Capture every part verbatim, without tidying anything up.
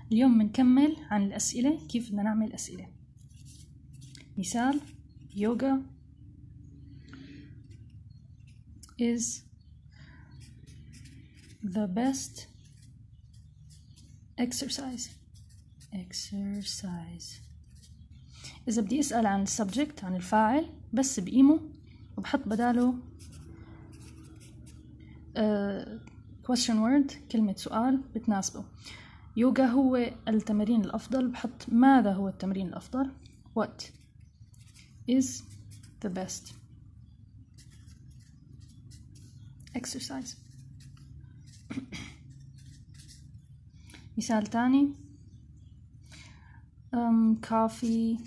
اليوم بنكمل عن الأسئلة، كيف بدنا نعمل أسئلة. مثال: yoga is the best exercise. exercise إذا بدي أسأل عن subject، عن الفاعل، بس بقيمه وبحط بداله uh, question word، كلمة سؤال بتناسبه. يوغا هو التمرين الأفضل، بحط ماذا هو التمرين الأفضل. What is the best exercise. مثال تاني: um, coffee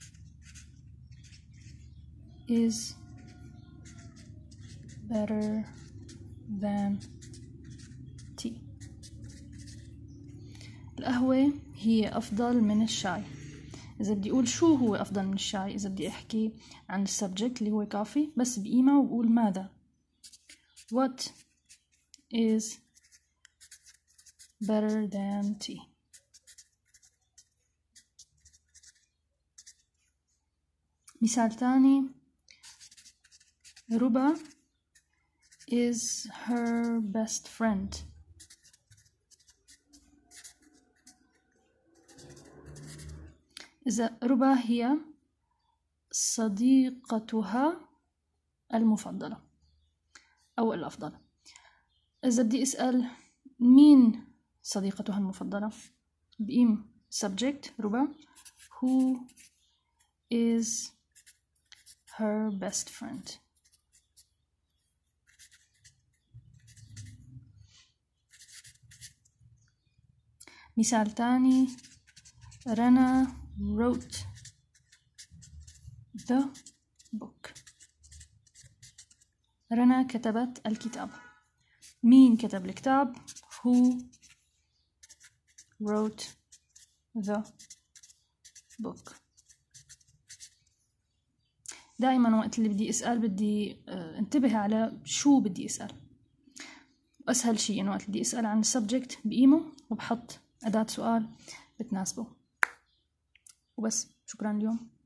is better than tea. القهوة هي أفضل من الشاي. إذا بدي أقول شو هو أفضل من الشاي، إذا بدي أحكي عن السبجكت اللي هو كافي، بس بقيمة وبقول ماذا. What is better than tea. مثال تاني: ربا is her best friend. إذا ربا هي صديقتها المفضلة أو الأفضل. إذا بدي أسأل مين صديقتها المفضلة، بقيم subject ربا. Who is her best friend. مثال تاني: رنا wrote the book. رنا كتبت الكتاب. مين كتب الكتاب؟ Who wrote the book. دائما وقت اللي بدي أسأل بدي انتبه على شو بدي أسأل. أسهل شيء إنه وقت بدي أسأل عن السبجكت بقيمه وبحط أداة سؤال بتناسبه وبس. شكرا اليوم.